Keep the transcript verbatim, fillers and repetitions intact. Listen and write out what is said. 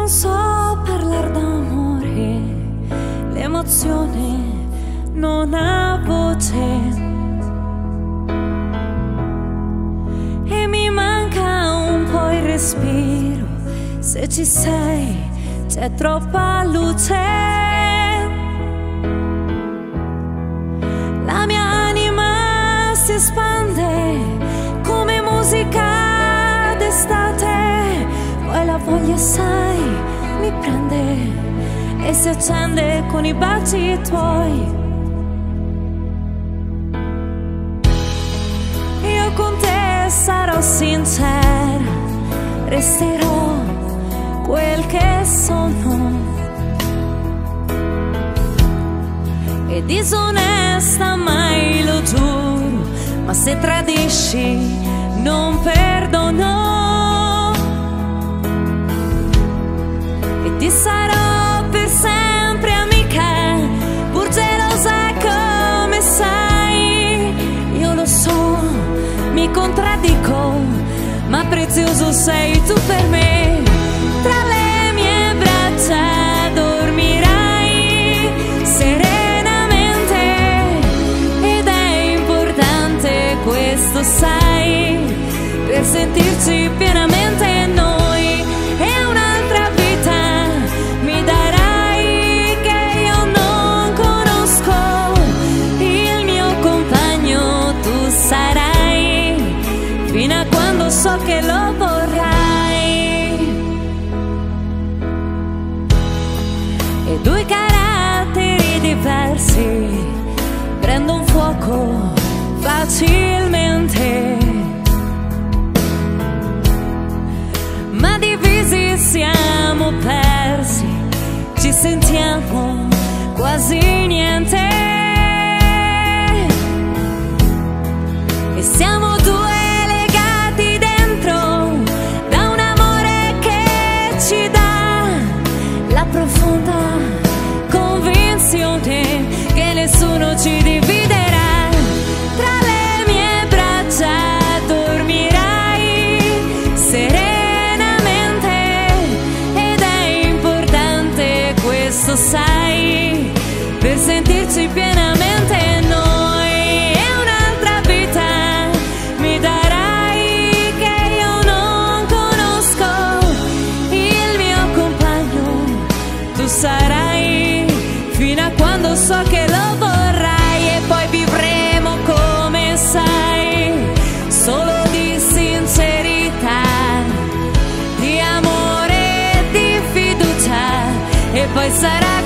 so parlare d'amore, l'emozione non ha voce e mi manca un po' il respiro. Se ci sei c'è troppa luce. La mia anima si espande come musica d'estate, poi la voglia, sai, mi prende e si accende con i baci tuoi. Io con te sarò sincera, resterò quel che sono, e disonesta mai lo giuro, ma se tradisci non perdono, e ti sarò per sempre amica, pur gelosa come sai. Io lo so, mi contraddico, ma prezioso sei tu per me. Tra le mie braccia dormirai serenamente, ed è importante questo, sai, per sentirci pienamente noi. E un'altra vita mi darai che io non conosco, il mio compagno tu sarai, fino a quando so che lo vorrai. E due caratteri diversi prendono fuoco facilmente, ma divisi siamo persi, ci sentiamo quasi niente, e siamo due legati dentro da un amore che ci dà la profonda convinzione che nessuno ci dividerà. Tra le mie braccia dormirai serenamente, ed è importante questo, sai, per sentirci pienamente noi. E un'altra vita mi darai che io non conosco, il mio compagno tu sarai, fino a quando so che lo vorrai. E poi vivremo come sai, solo di sincerità, di amore e di fiducia, e poi sarà